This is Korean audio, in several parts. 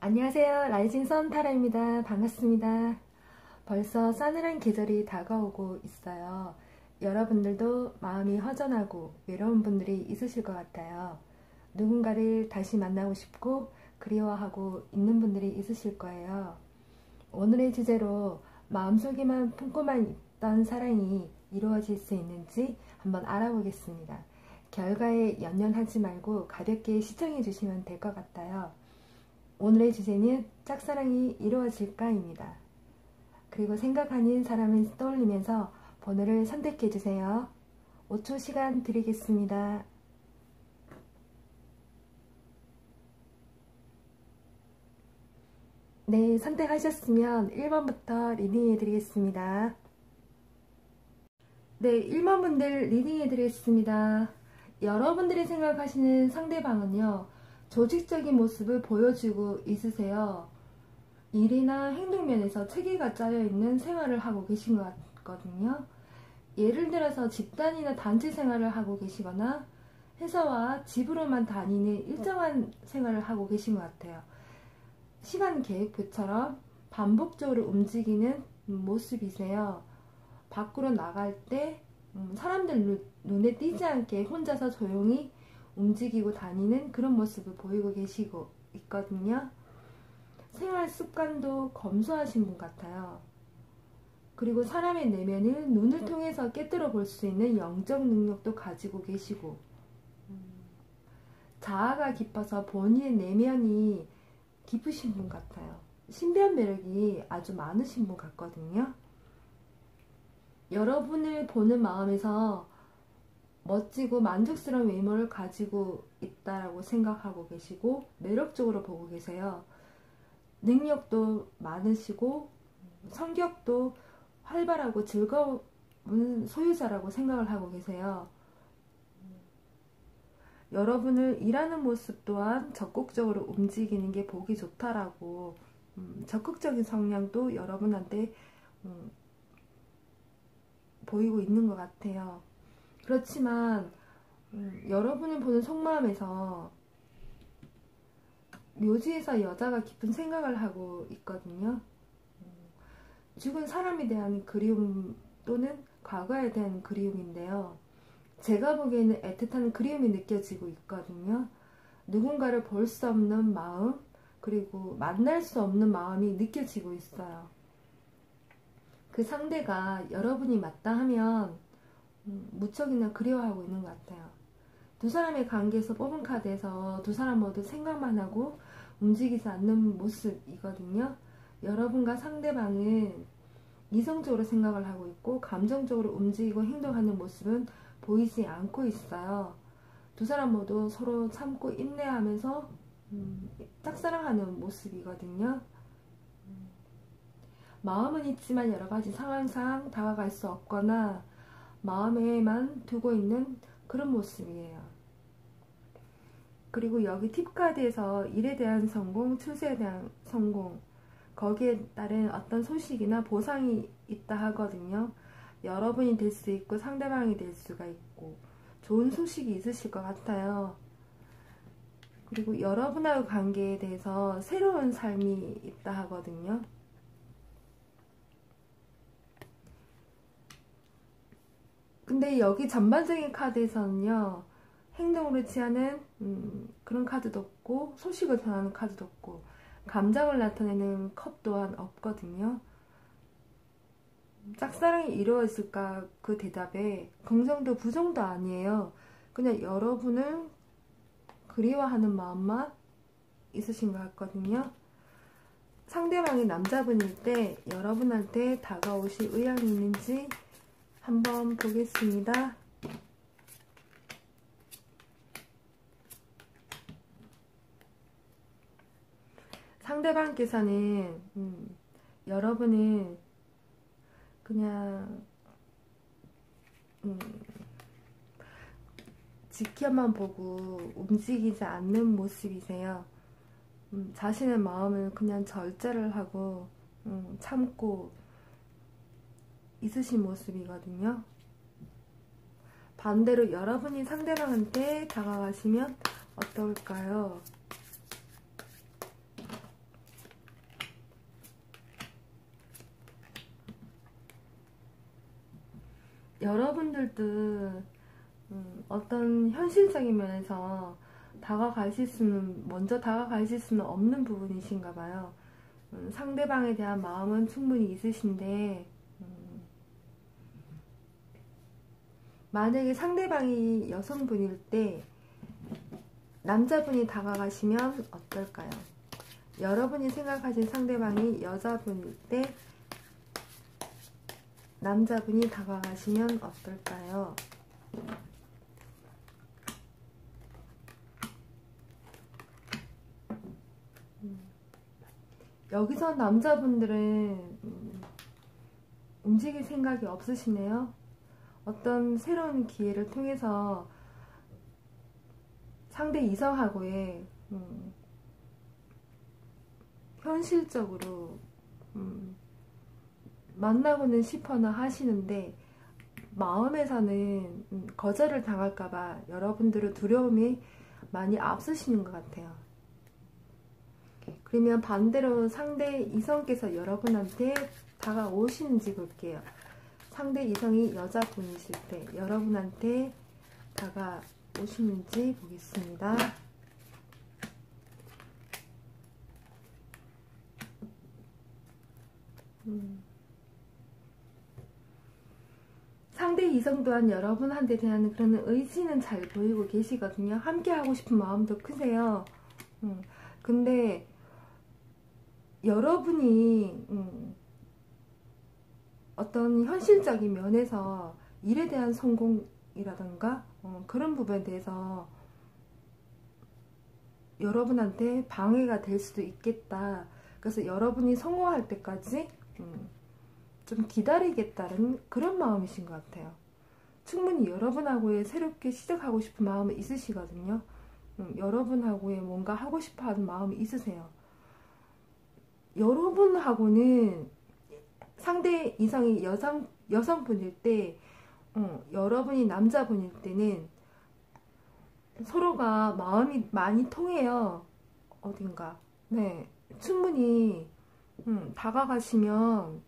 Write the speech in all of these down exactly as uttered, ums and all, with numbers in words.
안녕하세요. 라이징 선 타라입니다. 반갑습니다. 벌써 싸늘한 계절이 다가오고 있어요. 여러분들도 마음이 허전하고 외로운 분들이 있으실 것 같아요. 누군가를 다시 만나고 싶고 그리워하고 있는 분들이 있으실 거예요. 오늘의 주제로 마음속에만 품고만 있던 사랑이 이루어질 수 있는지 한번 알아보겠습니다. 결과에 연연하지 말고 가볍게 시청해 주시면 될 것 같아요. 오늘의 주제는 짝사랑이 이루어질까입니다. 그리고 생각하는 사람을 떠올리면서 번호를 선택해 주세요. 오 초 시간 드리겠습니다. 네, 선택하셨으면 일 번부터 리딩해 드리겠습니다. 네, 일 번 분들 리딩해 드리겠습니다. 여러분들이 생각하시는 상대방은요, 조직적인 모습을 보여주고 있으세요. 일이나 행동면에서 체계가 짜여있는 생활을 하고 계신 것 같거든요. 예를 들어서 집단이나 단체 생활을 하고 계시거나 회사와 집으로만 다니는 일정한 생활을 하고 계신 것 같아요. 시간 계획표처럼 반복적으로 움직이는 모습이세요. 밖으로 나갈 때 사람들 눈에 띄지 않게 혼자서 조용히 움직이고 다니는 그런 모습을 보이고 계시고 있거든요. 생활 습관도 검소하신 분 같아요. 그리고 사람의 내면을 눈을 통해서 깨뜨려 볼 수 있는 영적 능력도 가지고 계시고, 자아가 깊어서 본인의 내면이 깊으신 분 같아요. 신비한 매력이 아주 많으신 분 같거든요. 여러분을 보는 마음에서 멋지고 만족스러운 외모를 가지고 있다라고 생각하고 계시고 매력적으로 보고 계세요. 능력도 많으시고 성격도 활발하고 즐거운 소유자라고 생각을 하고 계세요. 여러분을 일하는 모습 또한 적극적으로 움직이는 게 보기 좋다라고 음, 적극적인 성향도 여러분한테 음, 보이고 있는 것 같아요. 그렇지만 음, 여러분이 보는 속마음에서 묘지에서 여자가 깊은 생각을 하고 있거든요. 음, 죽은 사람에 대한 그리움 또는 과거에 대한 그리움인데요. 제가 보기에는 애틋한 그리움이 느껴지고 있거든요. 누군가를 볼 수 없는 마음, 그리고 만날 수 없는 마음이 느껴지고 있어요. 그 상대가 여러분이 맞다 하면 음, 무척이나 그리워하고 있는 것 같아요. 두 사람의 관계에서 뽑은 카드에서 두 사람 모두 생각만 하고 움직이지 않는 모습이거든요. 여러분과 상대방은 이성적으로 생각을 하고 있고 감정적으로 움직이고 행동하는 모습은 보이지 않고 있어요. 두 사람 모두 서로 참고 인내하면서 음, 짝사랑하는 모습이거든요. 음, 마음은 있지만 여러가지 상황상 다가갈 수 없거나 마음에만 두고 있는 그런 모습이에요. 그리고 여기 팁카드에서 일에 대한 성공, 출세에 대한 성공, 거기에 따른 어떤 소식이나 보상이 있다 하거든요. 여러분이 될 수 있고 상대방이 될 수가 있고 좋은 소식이 있으실 것 같아요. 그리고 여러분하고 관계에 대해서 새로운 삶이 있다 하거든요. 근데 여기 전반적인 카드에서는요, 행동으로 취하는 음, 그런 카드도 없고 소식을 전하는 카드도 없고 감정을 나타내는 컵 또한 없거든요. 짝사랑이 이루어질까 그 대답에 긍정도 부정도 아니에요. 그냥 여러분을 그리워하는 마음만 있으신 것 같거든요. 상대방이 남자분일 때 여러분한테 다가오실 의향이 있는지 한번 보겠습니다. 상대방께서는 음, 여러분은 그냥 음, 지켜만 보고 움직이지 않는 모습이세요. 음, 자신의 마음을 그냥 절제를 하고 음, 참고 있으신 모습이거든요. 반대로 여러분이 상대방한테 다가가시면 어떨까요? 여러분들도 음, 어떤 현실적인 면에서 다가가실 수는, 먼저 다가가실 수는 없는 부분이신가 봐요. 음, 상대방에 대한 마음은 충분히 있으신데, 음, 만약에 상대방이 여성분일 때 남자분이 다가가시면 어떨까요? 여러분이 생각하신 상대방이 여자분일 때 남자분이 다가가시면 어떨까요? 음, 여기서 남자분들은 음, 움직일 생각이 없으시네요. 어떤 새로운 기회를 통해서 상대 이성하고의 음, 현실적으로 음, 만나고는 싶어나 하시는데 마음에서는 음, 거절을 당할까봐 여러분들은 두려움이 많이 앞서시는 것 같아요. 그러면 반대로 상대 이성께서 여러분한테 다가오시는지 볼게요. 상대 이성이 여자분이실 때 여러분한테 다가오시는지 보겠습니다. 음. 상대 이성 또한 여러분한테 대한 그런 의지는 잘 보이고 계시거든요. 함께 하고 싶은 마음도 크세요. 음. 근데 여러분이 음, 어떤 현실적인 면에서 일에 대한 성공이라던가 어, 그런 부분에 대해서 여러분한테 방해가 될 수도 있겠다. 그래서 여러분이 성공할 때까지 음, 좀 기다리겠다는 그런 마음이신 것 같아요. 충분히 여러분하고의 새롭게 시작하고 싶은 마음이 있으시거든요. 음, 여러분하고의 뭔가 하고 싶어 하는 마음이 있으세요. 여러분하고는 상대 이성이 여성, 여성분일 때 어, 여러분이 남자분일 때는 서로가 마음이 많이 통해요. 어딘가. 네, 충분히 음, 다가가시면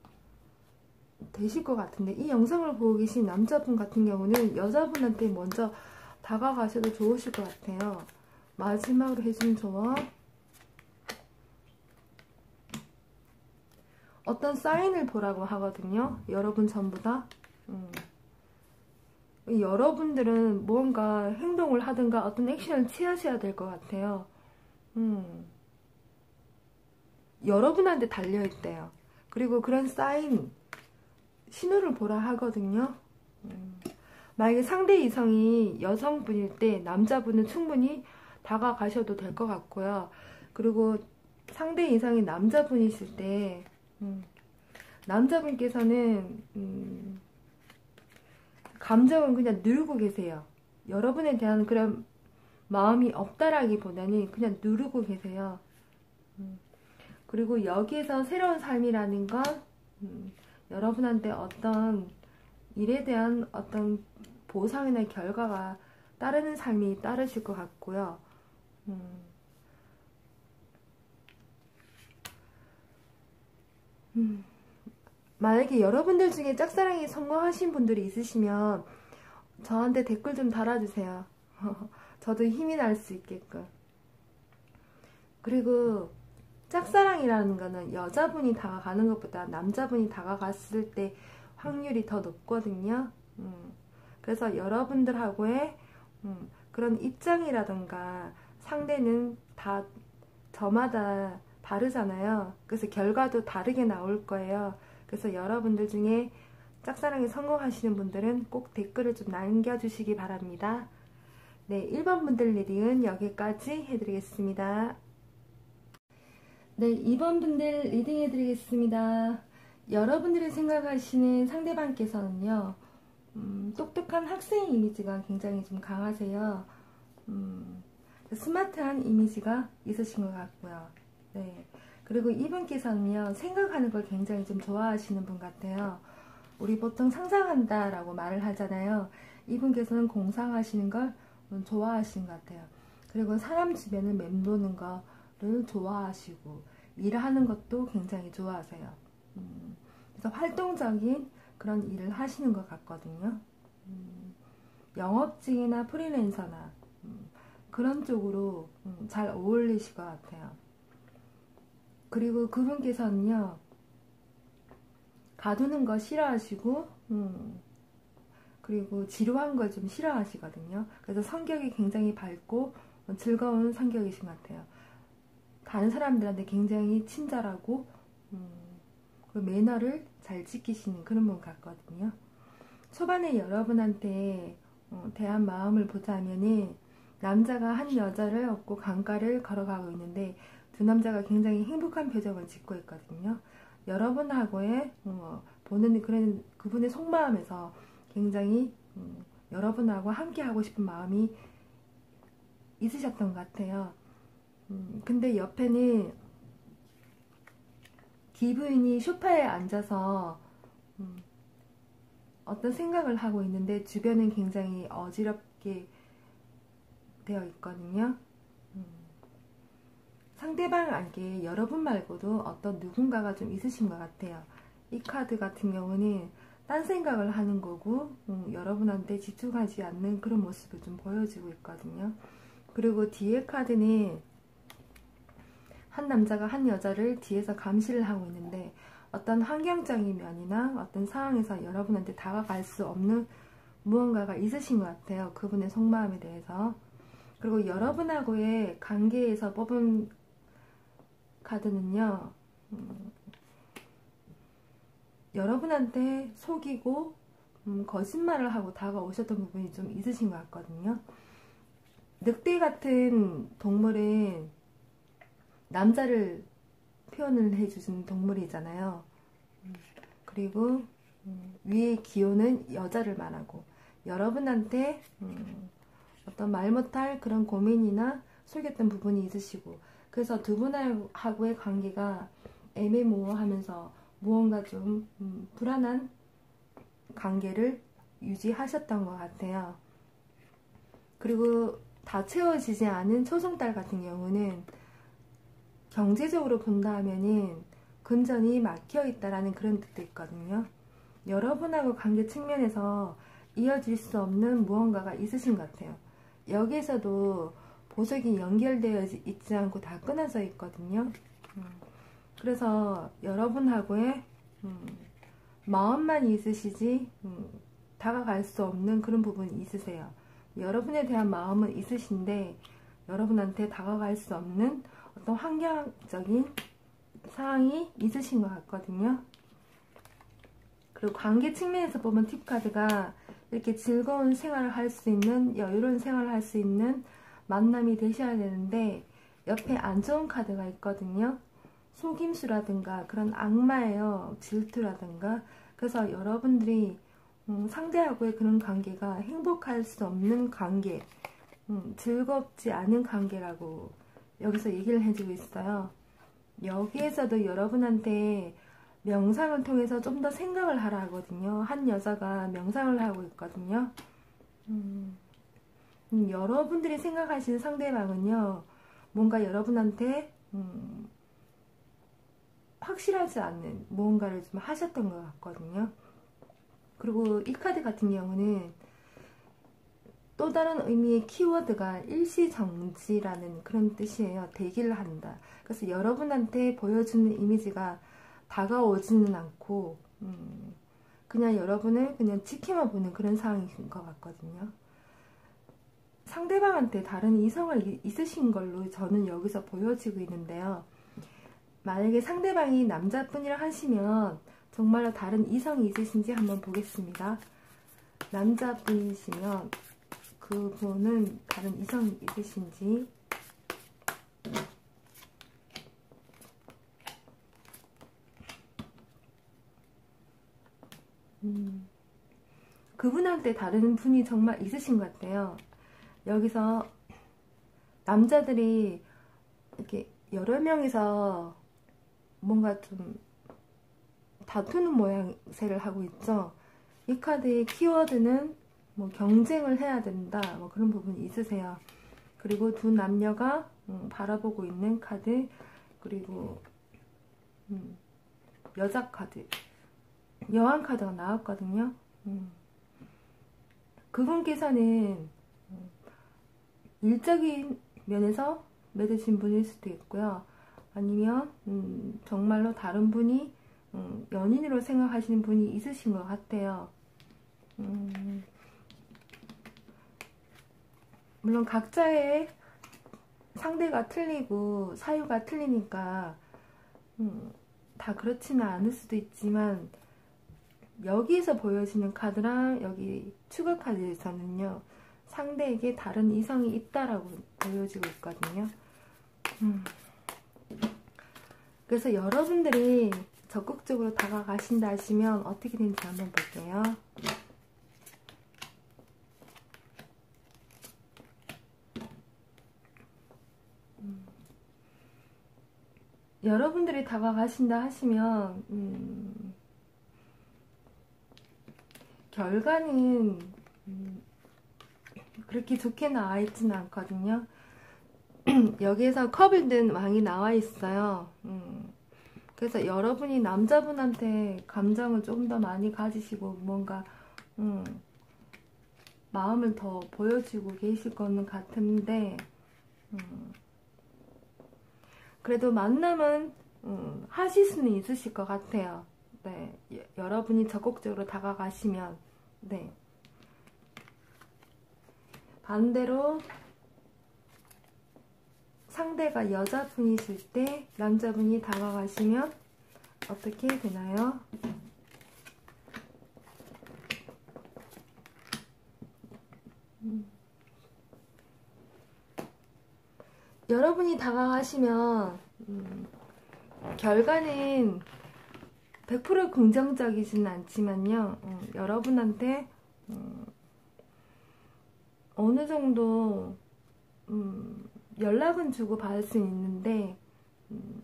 되실 것 같은데, 이 영상을 보고 계신 남자분 같은 경우는 여자분한테 먼저 다가가셔도 좋으실 것 같아요. 마지막으로 해준 조언, 어떤 사인을 보라고 하거든요. 여러분 전부 다 음. 여러분들은 뭔가 행동을 하든가 어떤 액션을 취하셔야 될 것 같아요. 음. 여러분한테 달려있대요. 그리고 그런 사인, 신호를 보라 하거든요. 음. 만약에 상대 이성이 여성분일 때 남자분은 충분히 다가가셔도 될 것 같고요. 그리고 상대 이성이 남자분이실 때 음, 남자분께서는 음, 감정은 그냥 누르고 계세요. 여러분에 대한 그런 마음이 없다라기보다는 그냥 누르고 계세요. 음, 그리고 여기에서 새로운 삶이라는 건 음, 여러분한테 어떤 일에 대한 어떤 보상이나 결과가 따르는 삶이 따르실 것 같고요. 음, 음, 만약에 여러분들 중에 짝사랑에 성공하신 분들이 있으시면 저한테 댓글 좀 달아주세요. 저도 힘이 날 수 있게끔. 그리고 짝사랑이라는 거는 여자분이 다가가는 것보다 남자분이 다가갔을 때 확률이 더 높거든요. 음, 그래서 여러분들하고의 음, 그런 입장이라던가 상대는 다 저마다 다르잖아요. 그래서 결과도 다르게 나올 거예요. 그래서 여러분들 중에 짝사랑에 성공하시는 분들은 꼭 댓글을 좀 남겨주시기 바랍니다. 네, 일 번 분들 리딩은 여기까지 해드리겠습니다. 네, 이 번 분들 리딩 해드리겠습니다. 여러분들이 생각하시는 상대방께서는요, 음, 똑똑한 학생 이미지가 굉장히 좀 강하세요. 음, 스마트한 이미지가 있으신 것 같고요. 네. 그리고 이분께서는요, 생각하는 걸 굉장히 좀 좋아하시는 분 같아요. 우리 보통 상상한다 라고 말을 하잖아요. 이분께서는 공상하시는 걸 좋아하시는 것 같아요. 그리고 사람 주변을 맴도는 거를 좋아하시고 일하는 것도 굉장히 좋아하세요. 음, 그래서 활동적인 그런 일을 하시는 것 같거든요. 음, 영업직이나 프리랜서나 음, 그런 쪽으로 음, 잘 어울리실 것 같아요. 그리고 그분께서는요, 가두는 거 싫어하시고 음, 그리고 지루한 걸 좀 싫어하시거든요. 그래서 성격이 굉장히 밝고 즐거운 성격이신 것 같아요. 다른 사람들한테 굉장히 친절하고 음, 그리고 매너를 잘 지키시는 그런 분 같거든요. 초반에 여러분한테 어, 대한 마음을 보자면은 남자가 한 여자를 업고 강가를 걸어가고 있는데 두 남자가 굉장히 행복한 표정을 짓고 있거든요. 여러분하고의 어, 보는 그런 그분의 속마음에서 굉장히 음, 여러분하고 함께 하고 싶은 마음이 있으셨던 것 같아요. 음, 근데 옆에는 기부인이 소파에 앉아서 음, 어떤 생각을 하고 있는데 주변은 굉장히 어지럽게 되어 있거든요. 음, 상대방에게 여러분 말고도 어떤 누군가가 좀 있으신 것 같아요. 이 카드 같은 경우는 딴 생각을 하는 거고 음, 여러분한테 집중하지 않는 그런 모습을 좀 보여주고 있거든요. 그리고 뒤에 카드는 한 남자가 한 여자를 뒤에서 감시를 하고 있는데 어떤 환경적인 면이나 어떤 상황에서 여러분한테 다가갈 수 없는 무언가가 있으신 것 같아요. 그분의 속마음에 대해서. 그리고 여러분하고의 관계에서 뽑은 카드는요, 음, 여러분한테 속이고 음, 거짓말을 하고 다가오셨던 부분이 좀 있으신 것 같거든요. 늑대 같은 동물은 남자를 표현을 해주신 동물이잖아요. 그리고 음, 위의 기호는 여자를 말하고 여러분한테 음, 어떤 말 못할 그런 고민이나 속였던 부분이 있으시고 그래서 두 분하고의 관계가 애매모호하면서 무언가 좀 음, 불안한 관계를 유지하셨던 것 같아요. 그리고 다 채워지지 않은 초승달 같은 경우는 경제적으로 본다 하면은 금전이 막혀 있다라는 그런 뜻도 있거든요. 여러분하고 관계 측면에서 이어질 수 없는 무언가가 있으신 것 같아요. 여기에서도 보석이 연결되어 있지 않고 다 끊어져 있거든요. 그래서 여러분하고의 음, 마음만 있으시지 음, 다가갈 수 없는 그런 부분이 있으세요. 여러분에 대한 마음은 있으신데 여러분한테 다가갈 수 없는 어떤 환경적인 상황이 있으신 것 같거든요. 그리고 관계 측면에서 보면 팁카드가 이렇게 즐거운 생활을 할 수 있는 여유로운 생활을 할 수 있는 만남이 되셔야 되는데 옆에 안 좋은 카드가 있거든요. 속임수라든가 그런 악마예요. 질투라든가. 그래서 여러분들이 음, 상대하고의 그런 관계가 행복할 수 없는 관계, 음, 즐겁지 않은 관계라고 여기서 얘기를 해주고 있어요. 여기에서도 여러분한테 명상을 통해서 좀 더 생각을 하라 하거든요. 한 여자가 명상을 하고 있거든요. 음, 음, 여러분들이 생각하시는 상대방은요, 뭔가 여러분한테 음, 확실하지 않는 무언가를 좀 하셨던 것 같거든요. 그리고 이 카드 같은 경우는 또 다른 의미의 키워드가 일시정지라는 그런 뜻이에요. 대기를 한다. 그래서 여러분한테 보여주는 이미지가 다가오지는 않고 음, 그냥 여러분을 그냥 지켜만 보는 그런 상황인 것 같거든요. 상대방한테 다른 이성을 있으신 걸로 저는 여기서 보여지고 있는데요. 만약에 상대방이 남자분이라 하시면 정말로 다른 이성이 있으신지 한번 보겠습니다. 남자분이시면 그분은 다른 이성이 있으신지. 음, 그분한테 다른 분이 정말 있으신 것 같아요. 여기서 남자들이 이렇게 여러 명이서 뭔가 좀 다투는 모양새를 하고 있죠. 이 카드의 키워드는 뭐 경쟁을 해야 된다, 뭐 그런 부분이 있으세요. 그리고 두 남녀가 음, 바라보고 있는 카드, 그리고 음, 여자 카드. 여왕 카드가 나왔거든요. 음. 그분께서는 일적인 면에서 맺으신 분일 수도 있고요. 아니면 음, 정말로 다른 분이 음, 연인으로 생각하시는 분이 있으신 것 같아요. 음, 물론 각자의 상대가 틀리고 사유가 틀리니까 음, 다 그렇지는 않을 수도 있지만, 여기서 보여지는 카드랑 여기 추가 카드에서는요, 상대에게 다른 이성이 있다라고 보여지고 있거든요. 음. 그래서 여러분들이 적극적으로 다가가신다 하시면 어떻게 되는지 한번 볼게요. 음. 여러분들이 다가가신다 하시면 음, 결과는 음, 그렇게 좋게 나와 있지는 않거든요. 여기에서 컵을 든 왕이 나와 있어요. 음, 그래서 여러분이 남자분한테 감정을 좀 더 많이 가지시고 뭔가 음, 마음을 더 보여주고 계실 거는 같은데, 음, 그래도 만남은 음, 하실 수는 있으실 것 같아요. 네, 여러분이 적극적으로 다가가시면. 네. 반대로 상대가 여자분이실 때 남자분이 다가가시면 어떻게 되나요? 음. 여러분이 다가가시면 음, 결과는 백 퍼센트 긍정적이지는 않지만요, 음, 여러분한테 음, 어느 정도 음, 연락은 주고 받을 수 있는데 음,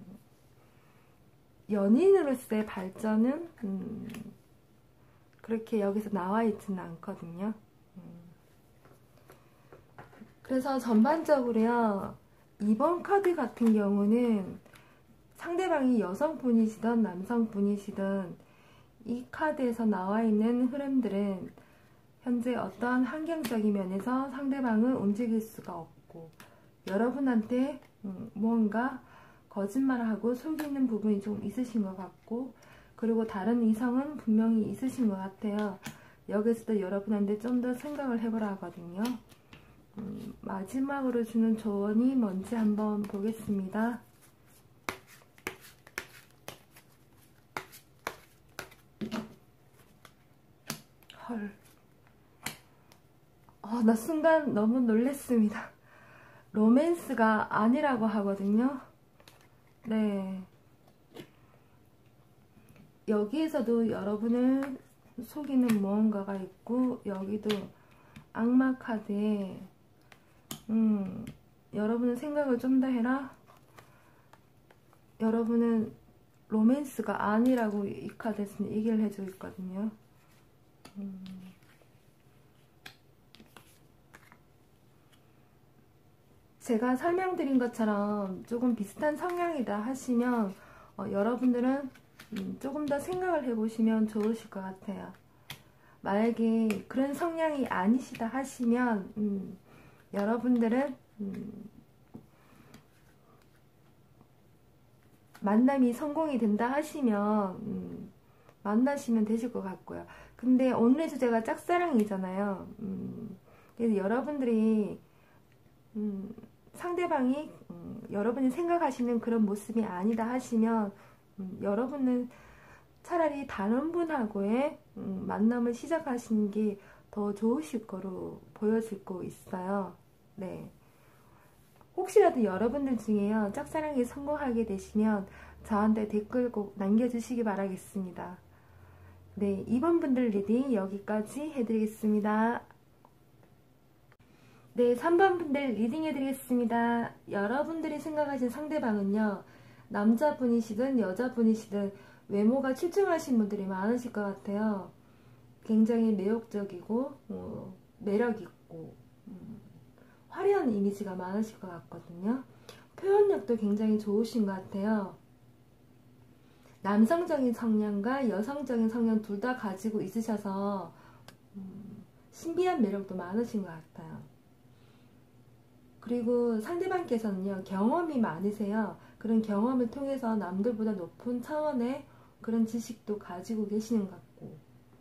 연인으로서의 발전은 음, 그렇게 여기서 나와 있지는 않거든요. 음. 그래서 전반적으로요, 이번 카드 같은 경우는 상대방이 여성분이시든 남성분이시든 이 카드에서 나와 있는 흐름들은 현재 어떠한 환경적인 면에서 상대방을 움직일 수가 없고, 여러분한테 무언가 거짓말을 하고 속이는 부분이 좀 있으신 것 같고, 그리고 다른 이성은 분명히 있으신 것 같아요. 여기서도 여러분한테 좀 더 생각을 해보라 하거든요. 음, 마지막으로 주는 조언이 뭔지 한번 보겠습니다. 헐. 어, 나 순간 너무 놀랬습니다. 로맨스가 아니라고 하거든요. 네. 여기에서도 여러분을 속이는 무언가가 있고, 여기도 악마 카드에 음, 여러분은 생각을 좀 더 해라. 여러분은 로맨스가 아니라고 이 카드에서는 얘기를 해주고 있거든요. 음. 제가 설명드린 것처럼 조금 비슷한 성향이다 하시면 어, 여러분들은 음, 조금 더 생각을 해보시면 좋으실 것 같아요. 만약에 그런 성향이 아니시다 하시면 음, 여러분들은 음, 만남이 성공이 된다 하시면 음, 만나시면 되실 것 같고요. 근데 오늘의 주제가 짝사랑이잖아요. 음, 그래서 여러분들이 음, 상대방이 음, 여러분이 생각하시는 그런 모습이 아니다 하시면 음, 여러분은 차라리 다른 분하고의 음, 만남을 시작하시는 게 더 좋으실 거로 보여지고 있어요. 네. 혹시라도 여러분들 중에요, 짝사랑에 성공하게 되시면 저한테 댓글 꼭 남겨주시기 바라겠습니다. 네, 이번 분들 리딩 여기까지 해드리겠습니다. 네, 삼 번 분들 리딩 해드리겠습니다. 여러분들이 생각하신 상대방은요, 남자분이시든 여자분이시든 외모가 출중하신 분들이 많으실 것 같아요. 굉장히 매혹적이고 어, 매력있고 음, 화려한 이미지가 많으실 것 같거든요. 표현력도 굉장히 좋으신 것 같아요. 남성적인 성향과 여성적인 성향 둘 다 가지고 있으셔서 음, 신비한 매력도 많으신 것 같아요. 그리고 상대방께서는요, 경험이 많으세요. 그런 경험을 통해서 남들보다 높은 차원의 그런 지식도 가지고 계시는 것 같고,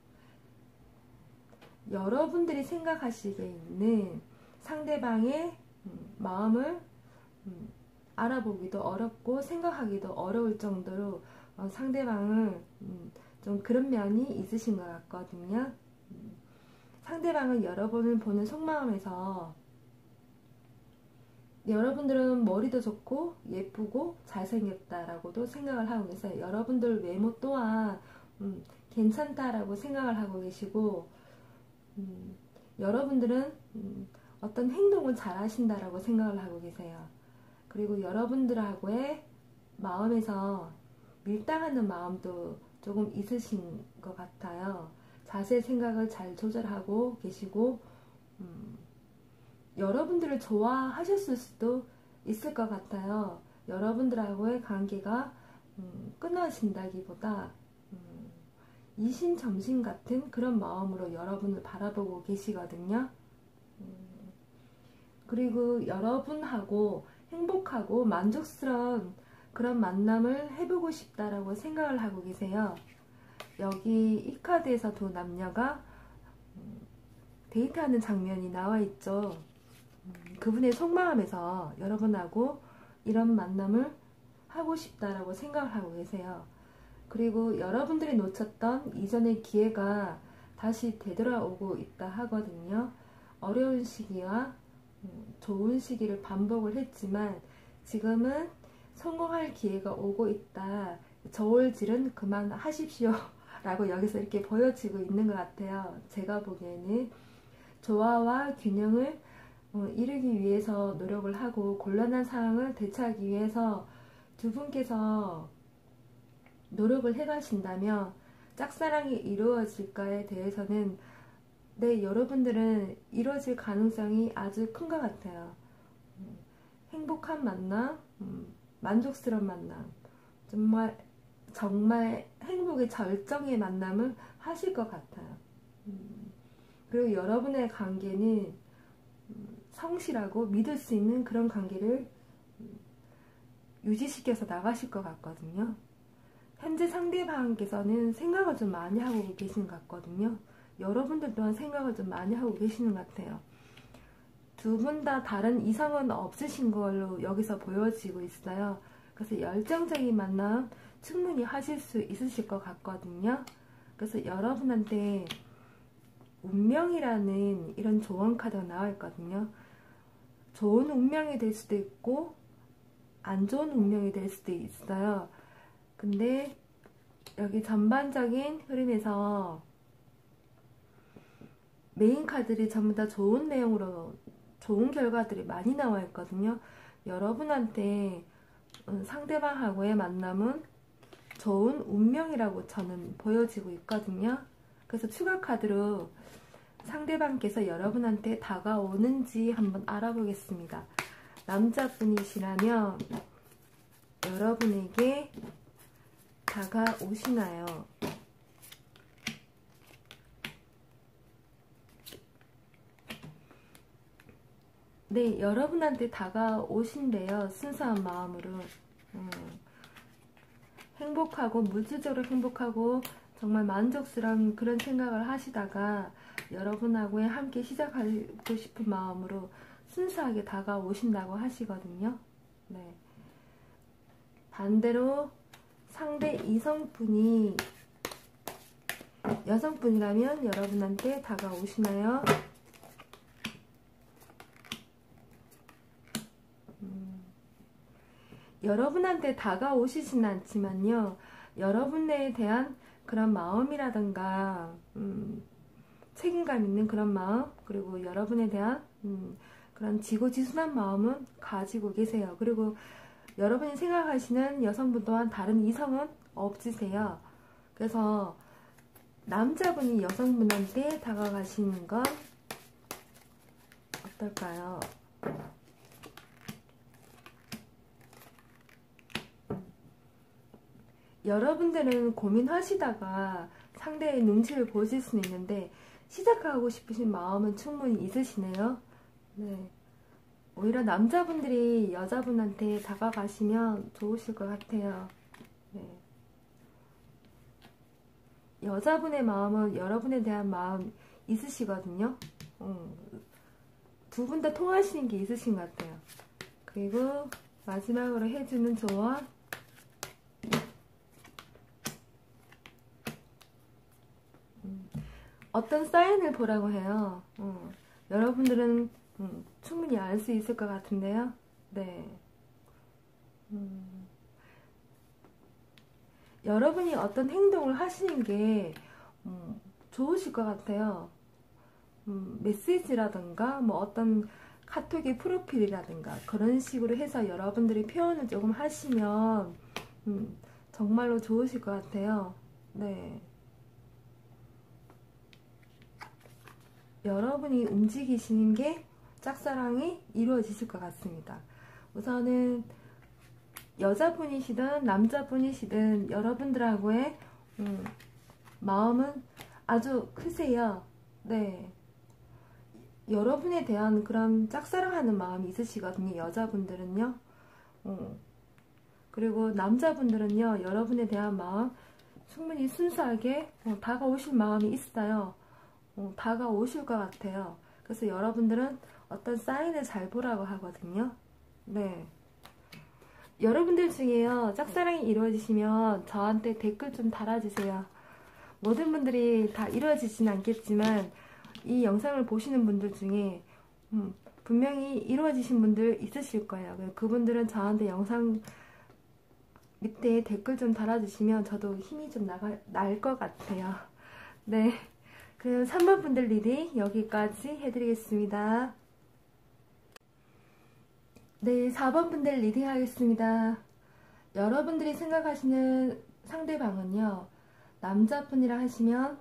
여러분들이 생각하시기에는 상대방의 음, 마음을 음, 알아보기도 어렵고 생각하기도 어려울 정도로 어, 상대방을 음, 좀 그런 면이 있으신 것 같거든요. 음, 상대방은 여러분을 보는 속마음에서 여러분들은 머리도 좋고 예쁘고 잘생겼다라고도 생각을 하고 계세요. 여러분들 외모 또한 음, 괜찮다라고 생각을 하고 계시고, 음, 여러분들은 음, 어떤 행동을 잘 하신다라고 생각을 하고 계세요. 그리고 여러분들하고의 마음에서 밀당하는 마음도 조금 있으신 것 같아요. 자세 생각을 잘 조절하고 계시고, 음, 여러분들을 좋아하셨을 수도 있을 것 같아요. 여러분들하고의 관계가 음, 끊어진다기보다 음, 이심점심 같은 그런 마음으로 여러분을 바라보고 계시거든요. 음, 그리고 여러분하고 행복하고 만족스러운 그런 만남을 해보고 싶다라고 생각을 하고 계세요. 여기 이 카드에서 두 남녀가 음, 데이트하는 장면이 나와 있죠. 음, 그분의 속마음에서 여러분하고 이런 만남을 하고 싶다라고 생각을 하고 계세요. 그리고 여러분들이 놓쳤던 이전의 기회가 다시 되돌아오고 있다 하거든요. 어려운 시기와 음, 좋은 시기를 반복을 했지만 지금은 성공할 기회가 오고 있다. 저울질은 그만하십시오. 라고 여기서 이렇게 보여지고 있는 것 같아요. 제가 보기에는 조화와 균형을 어, 이루기 위해서 노력을 하고 곤란한 상황을 대처하기 위해서 두 분께서 노력을 해가신다면 짝사랑이 이루어질까에 대해서는 네, 여러분들은 이루어질 가능성이 아주 큰 것 같아요. 음, 행복한 만남, 음, 만족스러운 만남, 정말 정말 행복의 절정의 만남을 하실 것 같아요. 음, 그리고 여러분의 관계는 음, 성실하고 믿을 수 있는 그런 관계를 음, 유지시켜서 나가실 것 같거든요. 현재 상대방께서는 생각을 좀 많이 하고 계시는 것 같거든요. 여러분들 또한 생각을 좀 많이 하고 계시는 것 같아요. 두 분 다 다른 이성은 없으신 걸로 여기서 보여지고 있어요. 그래서 열정적인 만남 충분히 하실 수 있으실 것 같거든요. 그래서 여러분한테 운명이라는 이런 조언 카드가 나와 있거든요. 좋은 운명이 될 수도 있고 안 좋은 운명이 될 수도 있어요. 근데 여기 전반적인 흐름에서 메인 카드들이 전부 다 좋은 내용으로 좋은 결과들이 많이 나와 있거든요. 여러분한테 상대방하고의 만남은 좋은 운명이라고 저는 보여지고 있거든요. 그래서 추가 카드로 상대방께서 여러분한테 다가오는지 한번 알아보겠습니다. 남자분이시라면 여러분에게 다가오시나요? 네, 여러분한테 다가오신대요. 순수한 마음으로. 음, 행복하고 물질적으로 행복하고 정말 만족스러운 그런 생각을 하시다가 여러분하고 함께 시작하고 싶은 마음으로 순수하게 다가오신다고 하시거든요. 네. 반대로 상대 이성분이 여성분이라면 여러분한테 다가오시나요? 음, 여러분한테 다가오시진 않지만요. 여러분에 대한 그런 마음이라든가 음, 책임감 있는 그런 마음, 그리고 여러분에 대한 음, 그런 지고지순한 마음은 가지고 계세요. 그리고 여러분이 생각하시는 여성분 또한 다른 이성은 없으세요. 그래서 남자분이 여성분한테 다가가시는 건 어떨까요? 여러분들은 고민하시다가 상대의 눈치를 보실 수는 있는데 시작하고 싶으신 마음은 충분히 있으시네요. 네. 오히려 남자분들이 여자분한테 다가가시면 좋으실 것 같아요. 네. 여자분의 마음은 여러분에 대한 마음 있으시거든요. 음, 두 분 다 통하시는 게 있으신 것 같아요. 그리고 마지막으로 해주는 조언. 음, 어떤 사인을 보라고 해요. 음, 여러분들은 음, 충분히 알 수 있을 것 같은데요. 네. 음, 여러분이 어떤 행동을 하시는 게 음, 좋으실 것 같아요. 음, 메시지라든가 뭐 어떤 카톡의 프로필이라든가 그런 식으로 해서 여러분들이 표현을 조금 하시면 음, 정말로 좋으실 것 같아요. 네. 여러분이 움직이시는 게 짝사랑이 이루어지실 것 같습니다. 우선은 여자분이시든 남자분이시든 여러분들하고의 음, 마음은 아주 크세요. 네. 여러분에 대한 그런 짝사랑하는 마음이 있으시거든요. 여자분들은요. 어. 그리고 남자분들은요. 여러분에 대한 마음 충분히 순수하게 어, 다가오실 마음이 있어요. 어, 다가오실 것 같아요. 그래서 여러분들은 어떤 사인을 잘 보라고 하거든요. 네. 여러분들 중에요. 짝사랑이 이루어지시면 저한테 댓글 좀 달아주세요. 모든 분들이 다 이루어지진 않겠지만 이 영상을 보시는 분들 중에 음, 분명히 이루어지신 분들 있으실 거예요. 그분들은 저한테 영상 밑에 댓글 좀 달아주시면 저도 힘이 좀 날 것 같아요. 네, 그럼 삼 번 분들 리딩 여기까지 해드리겠습니다. 네, 사 번 분들 리딩 하겠습니다. 여러분들이 생각하시는 상대방은요, 남자분이라 하시면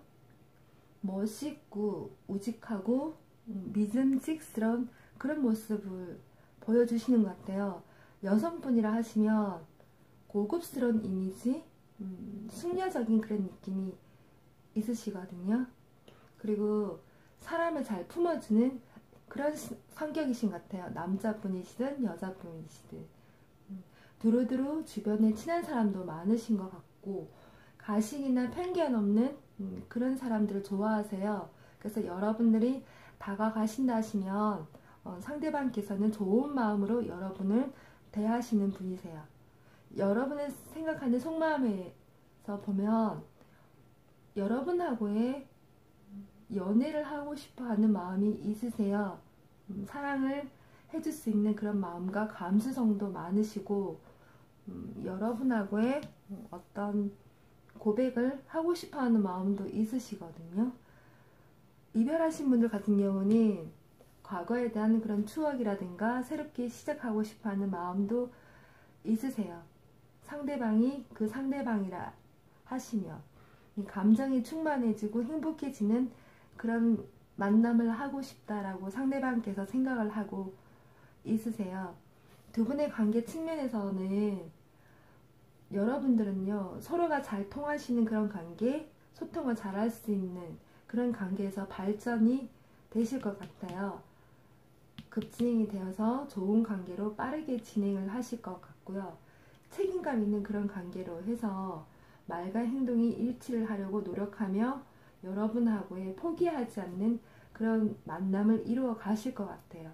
멋있고 우직하고 믿음직스러운 그런 모습을 보여주시는 것 같아요. 여성분이라 하시면 고급스러운 이미지, 음, 숙녀적인 그런 느낌이 있으시거든요. 그리고 사람을 잘 품어주는 그런 성격이신 것 같아요. 남자분이시든 여자분이시든. 음, 두루두루 주변에 친한 사람도 많으신 것 같고 가식이나 편견 없는 음, 그런 사람들을 좋아하세요. 그래서 여러분들이 다가가신다 하시면 어, 상대방께서는 좋은 마음으로 여러분을 대하시는 분이세요. 여러분의 생각하는 속마음에서 보면 여러분하고의 연애를 하고 싶어 하는 마음이 있으세요. 음, 사랑을 해줄 수 있는 그런 마음과 감수성도 많으시고 음, 여러분하고의 어떤 고백을 하고 싶어 하는 마음도 있으시거든요. 이별하신 분들 같은 경우는 과거에 대한 그런 추억이라든가 새롭게 시작하고 싶어 하는 마음도 있으세요. 상대방이 그 상대방이라 하시면 감정이 충만해지고 행복해지는 그런 만남을 하고 싶다라고 상대방께서 생각을 하고 있으세요. 두 분의 관계 측면에서는 여러분들은요, 서로가 잘 통하시는 그런 관계, 소통을 잘 할 수 있는 그런 관계에서 발전이 되실 것 같아요. 급진행이 되어서 좋은 관계로 빠르게 진행을 하실 것 같고요. 책임감 있는 그런 관계로 해서 말과 행동이 일치를 하려고 노력하며 여러분하고의 포기하지 않는 그런 만남을 이루어 가실 것 같아요.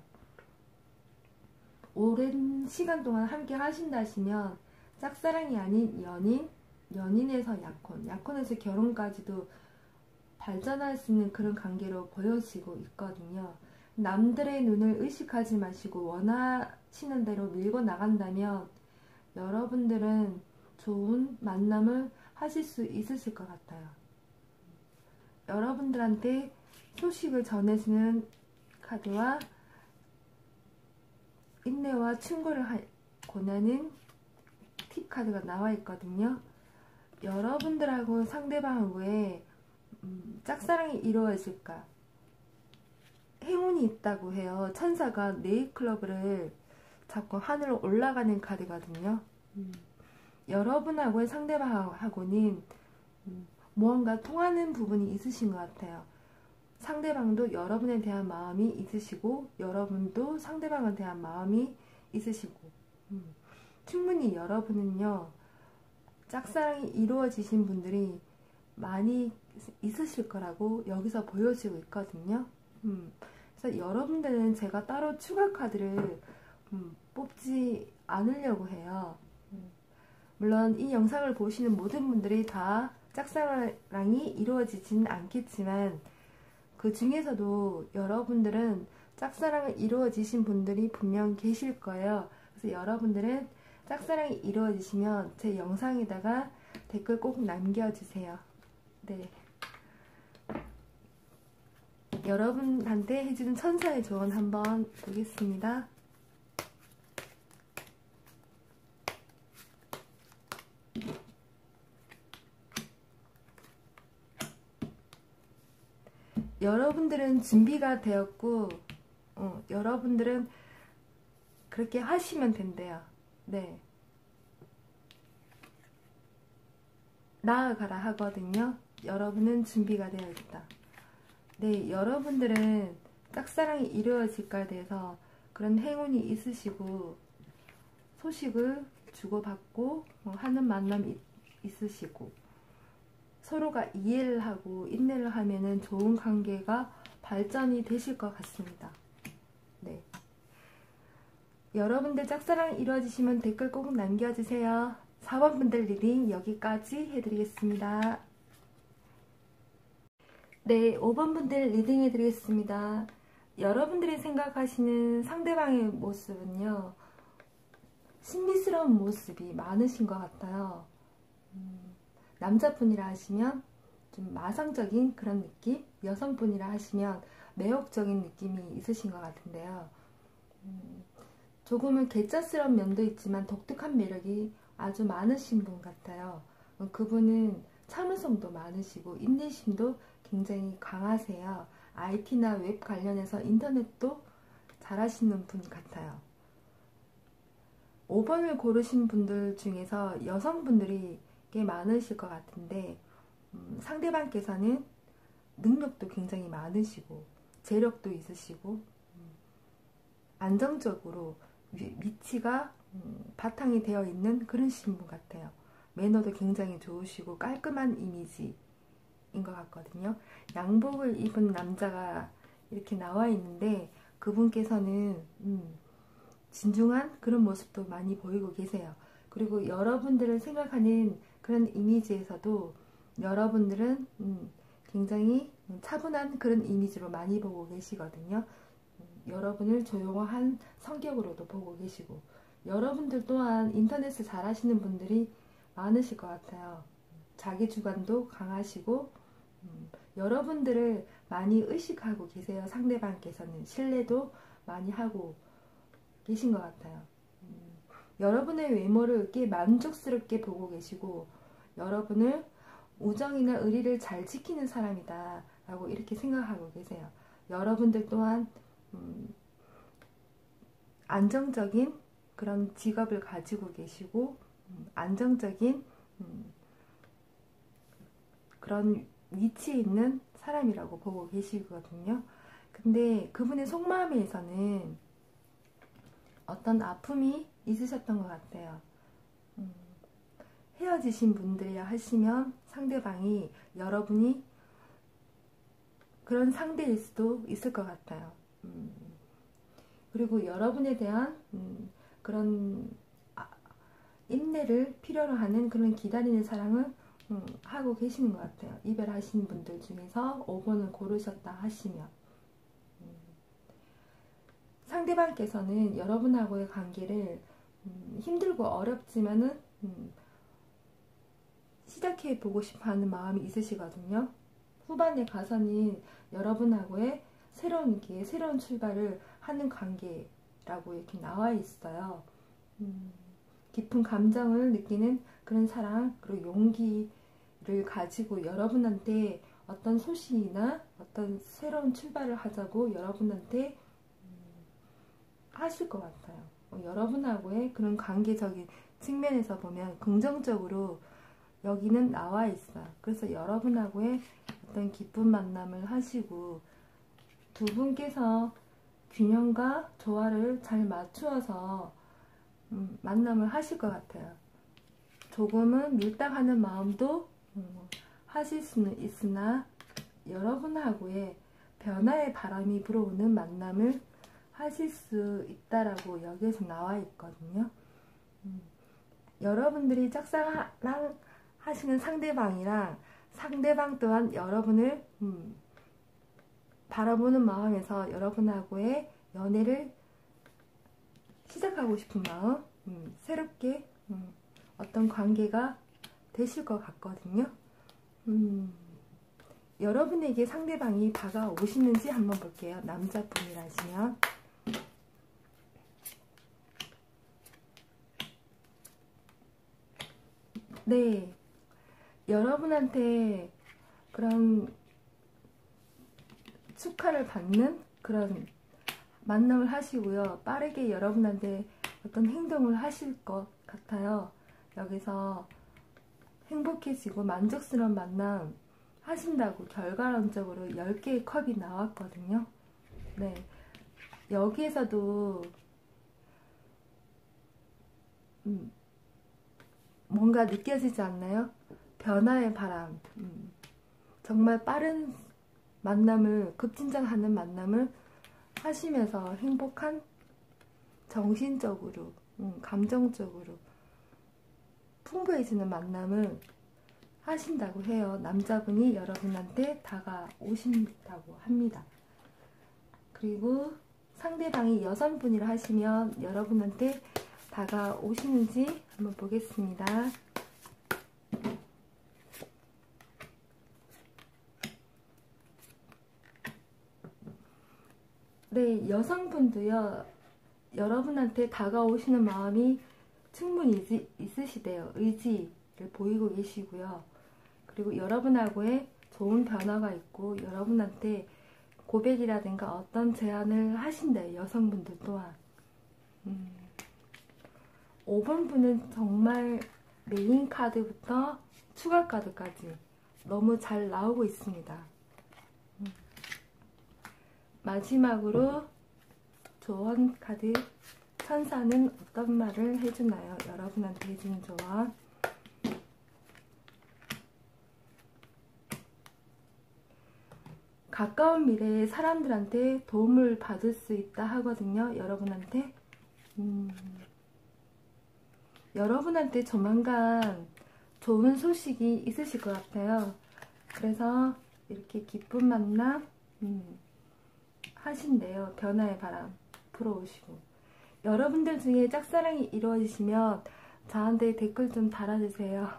오랜 시간 동안 함께 하신다 하시면 짝사랑이 아닌 연인, 연인에서 약혼, 약혼에서 결혼까지도 발전할 수 있는 그런 관계로 보여지고 있거든요. 남들의 눈을 의식하지 마시고 원하시는 대로 밀고 나간다면 여러분들은 좋은 만남을 하실 수 있으실 것 같아요. 여러분들한테 소식을 전해주는 카드와 인내와 충고를 권하는 팁 카드가 나와 있거든요. 여러분들하고 상대방하고의 음, 짝사랑이 이루어질까? 행운이 있다고 해요. 천사가 네잎클로버를 잡고 하늘로 올라가는 카드거든요. 음, 여러분하고의 상대방하고는 음, 무언가 통하는 부분이 있으신 것 같아요. 상대방도 여러분에 대한 마음이 있으시고 여러분도 상대방에 대한 마음이 있으시고 음, 충분히 여러분은요 짝사랑이 이루어지신 분들이 많이 있으실 거라고 여기서 보여지고 있거든요. 음, 그래서 여러분들은 제가 따로 추가 카드를 음, 뽑지 않으려고 해요. 음, 물론 이 영상을 보시는 모든 분들이 다 짝사랑이 이루어지지는 않겠지만 그 중에서도 여러분들은 짝사랑이 이루어지신 분들이 분명 계실 거예요. 그래서 여러분들은 짝사랑이 이루어지시면 제 영상에다가 댓글 꼭 남겨주세요. 네. 여러분한테 해주는 천사의 조언 한번 보겠습니다. 여러분들은 준비가 되었고 어, 여러분들은 그렇게 하시면 된대요. 네. 나아가라 하거든요. 여러분은 준비가 되어 있다. 네, 여러분들은 짝사랑이 이루어질까에 대해서 그런 행운이 있으시고 소식을 주고받고 하는 만남이 있으시고 서로가 이해를 하고 인내를 하면은 좋은 관계가 발전이 되실 것 같습니다. 네. 여러분들 짝사랑 이루어지시면 댓글 꼭 남겨주세요. 사 번 분들 리딩 여기까지 해드리겠습니다. 네, 오 번 분들 리딩 해드리겠습니다. 여러분들이 생각하시는 상대방의 모습은요, 신비스러운 모습이 많으신 것 같아요. 음, 남자분이라 하시면 좀 마성적인 그런 느낌, 여성분이라 하시면 매혹적인 느낌이 있으신 것 같은데요. 음, 조금은 개짜스러운 면도 있지만 독특한 매력이 아주 많으신 분 같아요. 그분은 참을성도 많으시고 인내심도 굉장히 강하세요. 아이티나 웹 관련해서 인터넷도 잘하시는 분 같아요. 오 번을 고르신 분들 중에서 여성분들이 꽤 많으실 것 같은데 음, 상대방께서는 능력도 굉장히 많으시고 재력도 있으시고 음, 안정적으로 위, 위치가 음, 바탕이 되어 있는 그런 신분 같아요. 매너도 굉장히 좋으시고 깔끔한 이미지인 것 같거든요. 양복을 입은 남자가 이렇게 나와 있는데 그분께서는 음, 진중한 그런 모습도 많이 보이고 계세요. 그리고 여러분들을 생각하는 그런 이미지에서도 여러분들은 음, 굉장히 차분한 그런 이미지로 많이 보고 계시거든요. 음, 여러분을 조용한 성격으로도 보고 계시고 여러분들 또한 인터넷을 잘 하시는 분들이 많으실 것 같아요. 자기 주관도 강하시고 음, 여러분들을 많이 의식하고 계세요. 상대방께서는 신뢰도 많이 하고 계신 것 같아요. 음, 여러분의 외모를 꽤 만족스럽게 보고 계시고 여러분을 우정이나 의리를 잘 지키는 사람이다 라고 이렇게 생각하고 계세요. 여러분들 또한 음, 안정적인 그런 직업을 가지고 계시고 음, 안정적인 음, 그런 위치에 있는 사람이라고 보고 계시거든요. 근데 그분의 속마음에서는 어떤 아픔이 있으셨던 것 같아요. 음, 헤어지신 분들이라 하시면 상대방이 여러분이 그런 상대일 수도 있을 것 같아요. 음, 그리고 여러분에 대한 음, 그런 아, 인내를 필요로 하는 그런 기다리는 사랑을 음, 하고 계시는 것 같아요. 이별하신 분들 중에서 오 번을 고르셨다 하시면 음, 상대방께서는 여러분하고의 관계를 음, 힘들고 어렵지만은 음, 시작해보고 싶어하는 마음이 있으시거든요. 후반에 가서는 여러분하고의 새로운 길, 새로운 출발을 하는 관계라고 이렇게 나와 있어요. 음, 깊은 감정을 느끼는 그런 사랑, 그리고 용기를 가지고 여러분한테 어떤 소식이나 어떤 새로운 출발을 하자고 여러분한테 음, 하실 것 같아요. 어, 여러분하고의 그런 관계적인 측면에서 보면 긍정적으로 여기는 나와 있어. 그래서 여러분하고의 어떤 기쁜 만남을 하시고 두 분께서 균형과 조화를 잘 맞추어서 음, 만남을 하실 것 같아요. 조금은 밀당하는 마음도 음, 하실 수는 있으나 여러분하고의 변화의 바람이 불어오는 만남을 하실 수 있다라고 여기에서 나와 있거든요. 음, 여러분들이 짝사랑 하시는 상대방이랑 상대방 또한 여러분을 음, 바라보는 마음에서 여러분하고의 연애를 시작하고 싶은 마음, 음, 새롭게 음, 어떤 관계가 되실 것 같거든요. 음, 여러분에게 상대방이 다가오시는지 한번 볼게요. 남자분이라시면. 네, 여러분한테 그런 축하를 받는 그런 만남을 하시고요. 빠르게 여러분한테 어떤 행동을 하실 것 같아요. 여기서 행복해지고 만족스러운 만남 하신다고 결과론적으로 열 개의 컵이 나왔거든요. 네, 여기에서도 음, 뭔가 느껴지지 않나요? 변화의 바람. 음, 정말 빠른 만남을, 급진전하는 만남을 하시면서 행복한 정신적으로, 음, 감정적으로 풍부해지는 만남을 하신다고 해요. 남자분이 여러분한테 다가오신다고 합니다. 그리고 상대방이 여성분이라 하시면 여러분한테 다가오시는지 한번 보겠습니다. 네, 여성분도요, 여러분한테 다가오시는 마음이 충분히 있으시대요. 의지를 보이고 계시고요. 그리고 여러분하고의 좋은 변화가 있고 여러분한테 고백이라든가 어떤 제안을 하신대요. 여성분들 또한. 음, 오 번 분은 정말 메인 카드부터 추가 카드까지 너무 잘 나오고 있습니다. 음. 마지막으로 조언 카드 천사는 어떤 말을 해주나요? 여러분한테 해주는 조언. 가까운 미래에 사람들한테 도움을 받을 수 있다 하거든요. 여러분한테. 음, 여러분한테 조만간 좋은 소식이 있으실 것 같아요. 그래서 이렇게 기쁜 만남 음, 하신대요. 변화의 바람 불어오시고. 여러분들 중에 짝사랑이 이루어지시면 저한테 댓글 좀 달아주세요.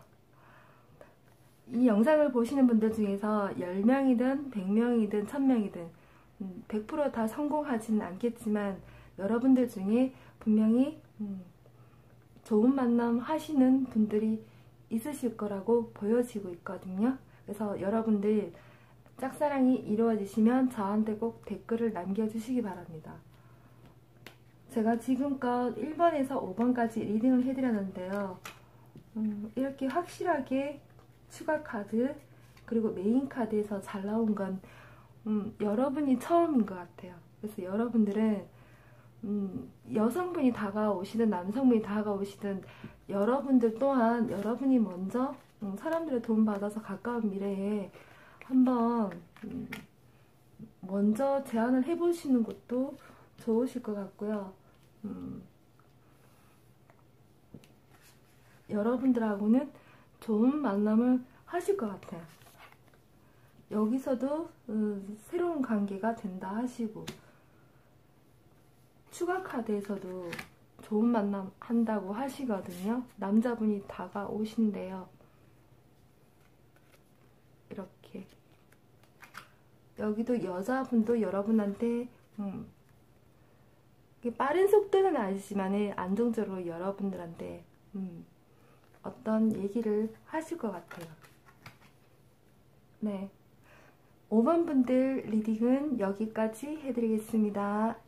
이 영상을 보시는 분들 중에서 열 명이든 백 명이든 천 명이든 음, 백 퍼센트 다 성공하지는 않겠지만 여러분들 중에 분명히 음, 좋은 만남 하시는 분들이 있으실 거라고 보여지고 있거든요. 그래서 여러분들 짝사랑이 이루어지시면 저한테 꼭 댓글을 남겨주시기 바랍니다. 제가 지금껏 일 번에서 오 번까지 리딩을 해드렸는데요. 음, 이렇게 확실하게 추가 카드 그리고 메인 카드에서 잘 나온 건 음, 여러분이 처음인 것 같아요. 그래서 여러분들은 음, 여성분이 다가오시든 남성분이 다가오시든 여러분들 또한 여러분이 먼저 음, 사람들의 도움 받아서 가까운 미래에 한번 음, 먼저 제안을 해보시는 것도 좋으실 것 같고요. 음, 여러분들하고는 좋은 만남을 하실 것 같아요. 여기서도 음, 새로운 관계가 된다 하시고 추가 카드에서도 좋은 만남 한다고 하시거든요. 남자분이 다가오신대요. 이렇게 여기도 여자분도 여러분한테 음, 빠른 속도는 아니지만 안정적으로 여러분들한테 음, 어떤 얘기를 하실 것 같아요. 네, 오 번 분들 리딩은 여기까지 해드리겠습니다.